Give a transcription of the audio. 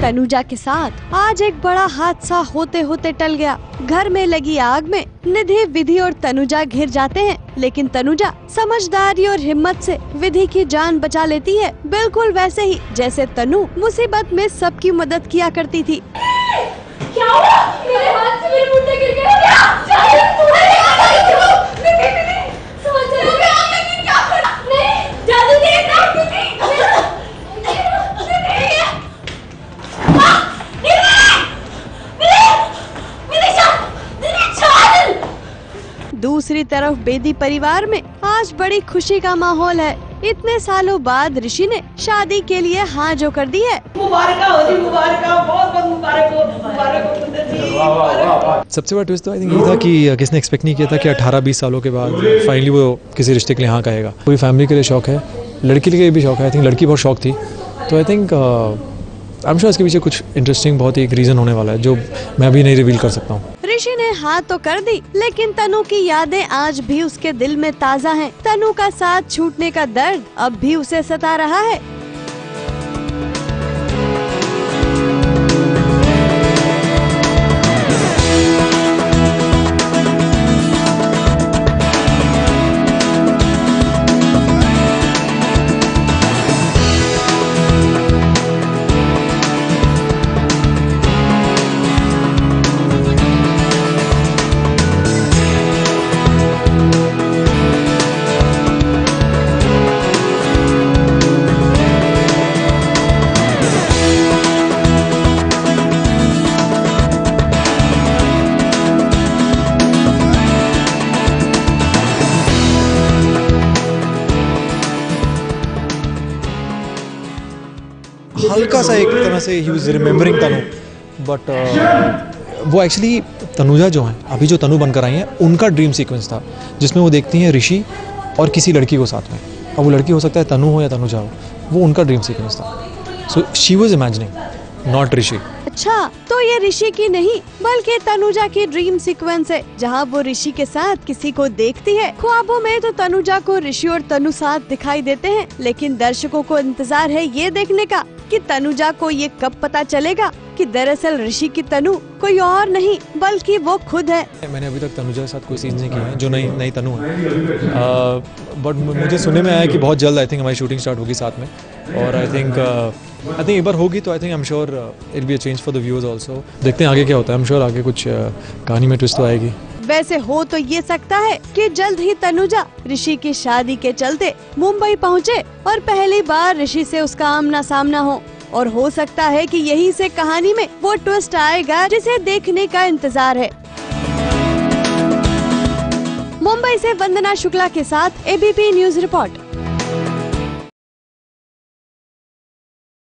तनुजा के साथ आज एक बड़ा हादसा होते होते टल गया। घर में लगी आग में निधि, विधि और तनुजा घिर जाते हैं, लेकिन तनुजा समझदारी और हिम्मत से विधि की जान बचा लेती है, बिल्कुल वैसे ही जैसे तनु मुसीबत में सबकी मदद किया करती थी। क्या हुआ? मेरे हाथ से मेरे मुंडे गिर गए। दूसरी तरफ बेदी परिवार में आज बड़ी खुशी का माहौल है। इतने सालों बाद ऋषि ने शादी के लिए हाँ जो कर दी है। मुबारक हो जी, मुबारक हो, बहुत बहुत मुबारक हो, मुबारक हो सुंदर जी। सबसे बड़ा ट्विस्ट तो आई थिंक ये था कि किसने एक्सपेक्ट नहीं किया था कि 18-20 सालों के बाद फाइनली वो किसी रिश्ते के लिए हाँ कहेगा। पूरी फैमिली के लिए शौक है, लड़की के लिए भी शौक है। आई थिंक लड़की बहुत शौक थी, तो I think I am sure इसके पीछे कुछ इंटरेस्टिंग बहुत ही एक रीजन होने वाला है जो मैं अभी नहीं रिवील कर सकता हूँ। ऋषि ने हाँ तो कर दी, लेकिन तनु की यादें आज भी उसके दिल में ताज़ा हैं। तनु का साथ छूटने का दर्द अब भी उसे सता रहा है। हल्का सा एक तरह से ही वाज रिमेम्बरिंग तनु, बट वो एक्चुअली तनुजा जो है अभी जो तनु बनकर आई है उनका ड्रीम सीक्वेंस था, जिसमें वो देखती हैं ऋषि और किसी लड़की को साथ में। अब वो लड़की हो सकता है तनु हो या तनुजा हो, वो उनका ड्रीम सीक्वेंस था। So she was imagining, not Rishi. अच्छा, तो ये ऋषि की नहीं बल्कि तनुजा की ड्रीम सीक्वेंस है, जहाँ वो ऋषि के साथ किसी को देखती है। ख्वाबों में तो तनुजा को ऋषि और तनु साथ दिखाई देते हैं, लेकिन दर्शकों को इंतजार है ये देखने का कि तनुजा को ये कब पता चलेगा कि दरअसल ऋषि की तनु कोई और नहीं बल्कि वो खुद है। मैंने अभी तक तनुजा के साथ कोई सीन नहीं किया है जो नई तनु है, बट मुझे सुनने में आया कि बहुत जल्द आई थिंक हमारी शूटिंग स्टार्ट होगी साथ में, और आई थिंक एक बार होगी तो I think I am sure it be a change for the viewers also. देखते हैं आगे क्या होता है। आई एम श्योर आगे कुछ कहानी में ट्विस्ट तो आएगी। वैसे हो तो ये सकता है कि जल्द ही तनुजा ऋषि की शादी के चलते मुंबई पहुँचे और पहली बार ऋषि से उसका आमना सामना हो और सकता है कि यहीं से कहानी में वो ट्विस्ट आएगा जिसे देखने का इंतजार है। मुंबई से वंदना शुक्ला के साथ एबीपी न्यूज रिपोर्ट।